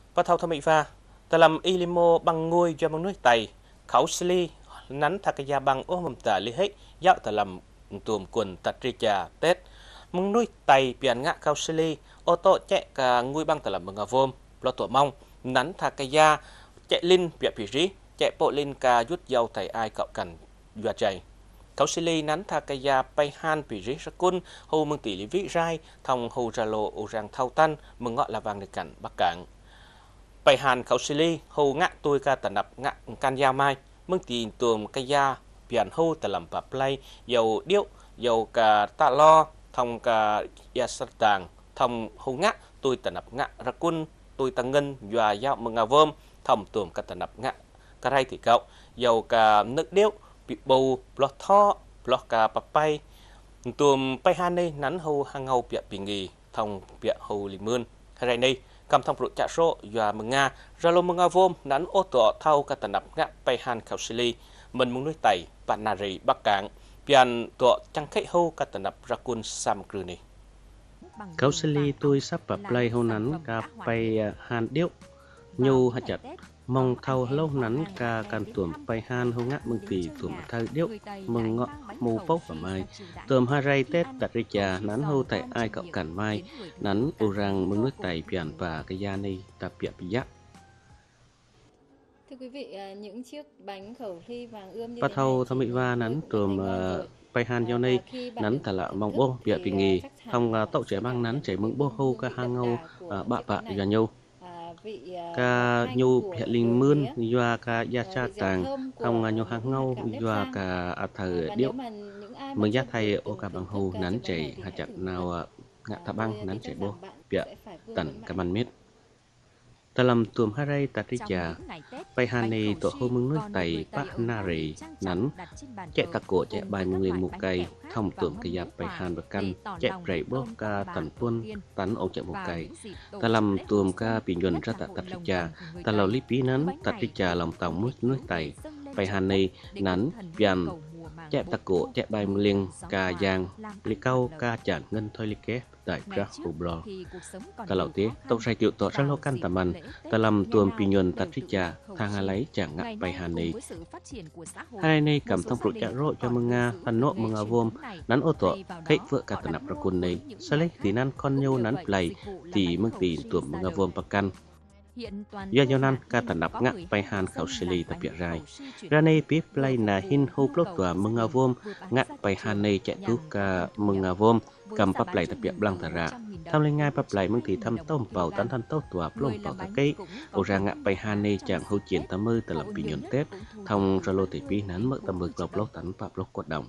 và thâu thâm mỹ pha ta làm ilimo bằng ngôi cho bằng núi tây khẩu sli nắn thakaya bằng ô mầm tả li hết dạo ta làm tuồng quần tạt tri trà tết mong núi tây biển ngã khẩu sli ô tô chạy cả ngôi băng ta làm bằng vôm lo tổ mong nắn thakaya chạy linh bịa pì rí chạy bộ linh ca rút dâu thầy ai cậu cần dọa chạy khẩu sli nắn thakaya bay han pì rí sắc cun hù mừng tỷ lý vĩ rai thòng hù ra lộ ô rang thâu tan mừng ngọ là vàng được cảnh bắc cảng bảy hàn khẩu xử lý hầu ngã tôi ca tận nập ngã can gia mai mương tiền tuồng cây gia biển hầu tận làm bạc play dầu điệu dầu cả tạ lo thông cả gia sát tàng thông hầu ngã tôi tận nập ngã ra quân tôi tăng ngân và dạo mừng ngà vôm thông tuồng ca tận nập ngã cả rai thì cậu dầu cả nước điệu bị bầu lọt tho lọt cả bạc bay tuồng bay hàn đây nắn hầu hàng hầu bịa bị nghỉ thông bịa hầu lì mươn hai này cầm thông pro trả số và mừng nga ra lô mừng nga vôm nắn ô tô thâu cả tận nắp ngã bay han khảo sili mình muốn nuôi tẩy bạn nà rì bắc cảng pian tổ trăng khách hô cả tận nắp ra quân sam cử này khảo sili tôi sắp bập play hô nắn cả bay han điệu nhu hạt chặt mong thâu lâu nắn cả can tuồng bay han hô ngã mừng tỷ tuồng thâu điệu mừng ngọ mù bốc và mai tôm hai ray tết đặt đi trà nắn hô tại ai cậu cản mai nắn u răng mừng nước tẩy pian và cái da này tập biện bị giác. Thưa quý vị, những chiếc bánh khẩu thi vàng ươm như bắt đầu thăm mỹ va nắn tôm bay han giao này nắn thả lạ mong bô biện bị nghỉ không tậu trẻ mang nắn chảy mừng bô hô ca hang ngâu bạ và nhau ca nhu hiện linh mươn doa ca gia cha tàng không nhu hàng ngâu doa ca thờ điệu mừng giác thay ô ca bằng hù nắn chảy hạt chặt nào ngạ thả băng nắn chảy bô bịa tận cả man mít ta làm tuồng hai ray ta tri trà bay han này tổ hô mừng nước tây bắc na rì nắn chạy ta cổ chạy bài người một cây thông tuồng cây giáp bay han và căn chạy rầy bó ca tần tuôn tắn ông chạy một cây ta làm tuồng ca bị nhuần ra ta tri trà ta làm lý pí nắn ta tri trà lòng tàu nước tây bay han này nắn pian chạy ta cổ chạy bài liền ca giang lý cao ca chản ngân thôi lý kế đại ra hồ bò ta lão tía tông sai tiểu tọa ra lo căn tầm ăn ta làm tuồng pi nhuần ta trích trà thang hà lấy chẳng ngại bài hà này hai này cầm thông phụ trả rộ cho mừng nga phần nộ mừng nga vôm nắn ô tọa khách vợ cả tận nạp ra quân này sa lấy thì nắn con nhâu nắn play thì mừng tỷ tuồng mừng nga vôm bạc căn do nhau nan ca tận nạp ngã bay han khẩu xử lý tập biệt rai ra này biết play là hin hô plot tòa mừng nga vôm ngã bay han này chạy tu ca mừng nga vôm cầm bắp lại tập biệt blang thà ra tham lên ngay bắp lại mừng thì thăm tôm bào tán thân tốt tòa plong bào thà cây ô ra ngã bay han này chẳng hô chuyện tam mơ từ làm bị nhuận tết thông ra lô tỷ pi nán mỡ tầm mực lọc lốc tán bắp lốc quạt đồng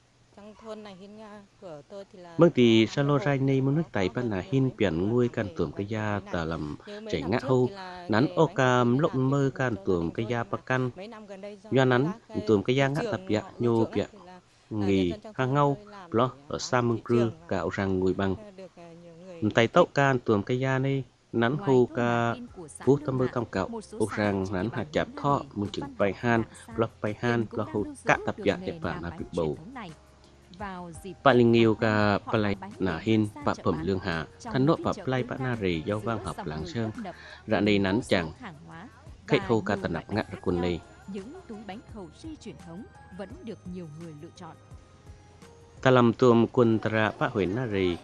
mừng thì sa lô rai này mừng nước tây ban là hin biển nguôi can tuồng cây da ta làm chảy ngã hô nắn ô cam lộng mơ can tuồng cây da bạc căn do nắn tuồng cây da ngã tập dạ nhô bịa nghỉ hàng ngâu lo ở xa mừng cưa cạo răng ngùi bằng tay tốc can tuồng cây da này nắn hô ca phú tâm mơ tông cạo ô răng nắn hạt chạp thọ mừng chừng bay han lo hô cạ tập dạ đẹp bản là bị bầu bạn linh yêu ca play nà hin bạn phẩm lương hạ thân nốt bạn play bạn na rì giao vang học láng sơn rạ này nắn chẳng khách hô ca tận nạp ngã ra quân này những túi bánh khẩu si truyền thống vẫn được nhiều người lựa chọn. Ta làm tuồng quân tra bác huyện na rì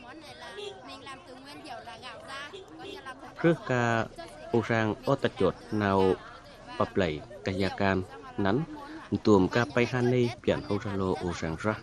trước ca ô rang ô ta chột nào bập lầy ca gia can nắn tuồng ca bay hani biển hô ra lô ô rang ra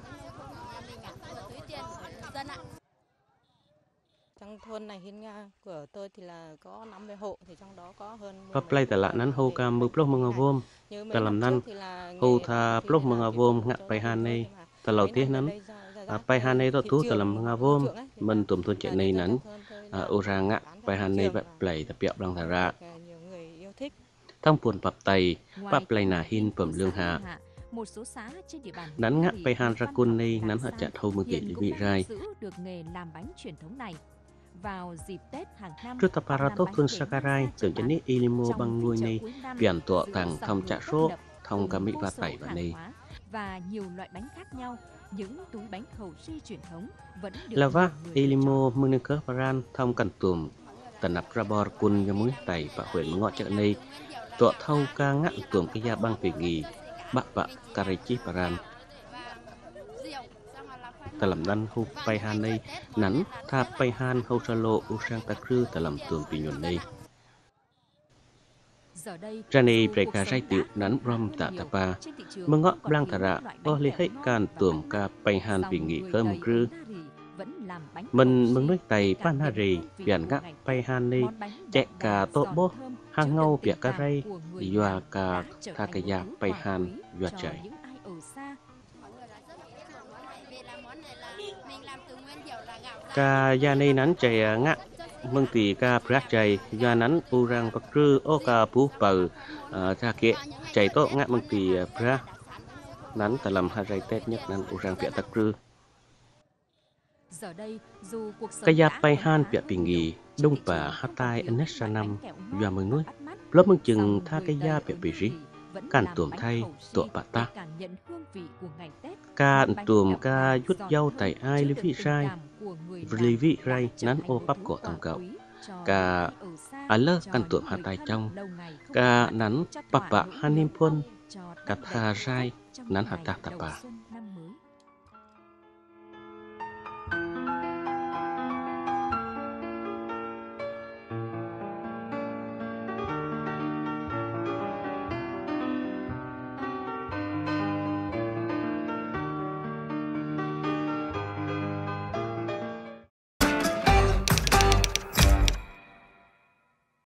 thôn này hiên nga của tôi thì là có 50 hộ thì trong đó có hơn bắp lầy ta lạ nắn hô ca mưa plok mương avôm ta làm năn hô tha plok mương avôm ngạ bay hani ta lầu tiếc nắn bay hani đó thú ta làm mương avôm mình tụm thôn chạy này nắn ô rang ngạ bay hani bắp lầy ta bẹo đang thả ra thông buồn bắp tay bắp lầy nà hin phẩm lương hạ một số xã trên địa bàn nắn ngạ bay han ra côn này nắn hạ chặt hô mưa kỷ bị rai được nghề làm bánh truyền thống này vào dịp Tết hàng năm. Trước tập paratot thôn Sakarai tưởng chân nít ilimo bằng nuôi này biển tọa thẳng thông trả số thông cả mỹ và tẩy và này và nhiều loại bánh khác nhau. Những túi bánh khẩu si truyền thống vẫn được là va ilimo munikaparan thông cẩn tuồng tận nạp ra bò quân nhà mũi tày và huyện ngọ chợ này tọa thâu ca ngạn tuồng cái gia băng về nghỉ bạ Karachi Paran ta làm đan hô bay han này nắn tha bay han hô sa lô u sang ta krư ta làm tuồng bị nhuận này ra này preka rai tiệu nắn rom ta tapa mengok blang thara o li hết can tuồng ca bay han bị nghỉ khơm krư mình mừng nói tay pan ha rì biển gác bay han này chạy cả tổ bố hang ngâu bịa ca ray dọa cả tha cái gia bay han dọa chạy ca gia này nắn chạy ngã mừng tì ca prak chạy gia nắn u rang bạc rư ô ca pu bờ tha kia chạy tổ ngã mừng tì prak nắn ta làm ha ray tết nhất nắn u rang bịa tắc rư cái gia bay han bịa bị nghỉ đông bà hát tai anessa năm và mừng nuôi lớp mừng chừng tha cái gia bịa bị rí càn tuồng thay tụa bà ta càn tuồng ca rút dâu tại ai lý vị sai lý vị ray nắn ô bắp cổ thằng cậu ca lơ càn tuồng hát tai trong ca nắn bắp bạ hanim phun ca tha rai nắn hát ta bà